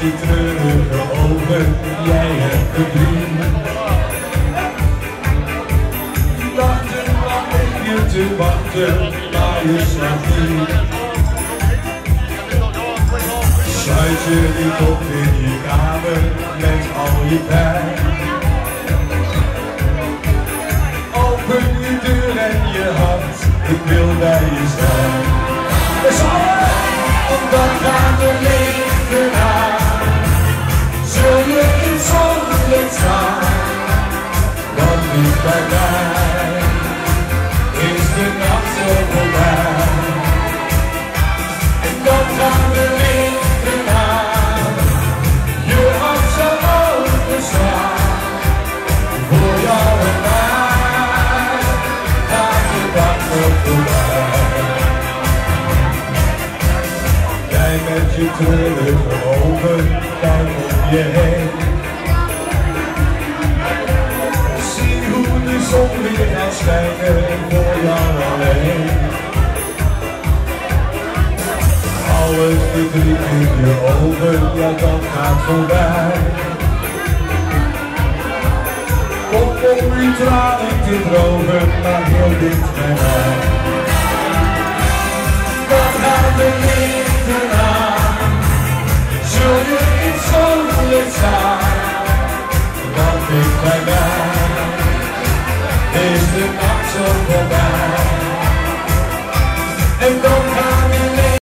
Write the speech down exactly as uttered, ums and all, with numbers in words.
je treurige ogen, jij hebt verdriet. Nachtenlang lig je te wachten, maar je slaapt niet. Sluit je niet op in je kamer met al je pijn. Open je deur en je hart, ik wil bij je staan. We zullen, want dan gaan de lichten aan. Zul je in zonlicht staan, dan niet bij mij is de nacht zo voorbij. En dan gaan de lichten aan, je hart zal openstaan. Voor jou en mij gaat de dag zo voorbij. Jij met je treurige ogen, kijk om je heen. Zie hoe de zon weer gaat schijnen voor jou alleen. Alles verdriet in je ogen, ja dat gaat voorbij. Kom om je tranen te drogen, maar heel dicht bij mij. Dan gaan de lichten aan.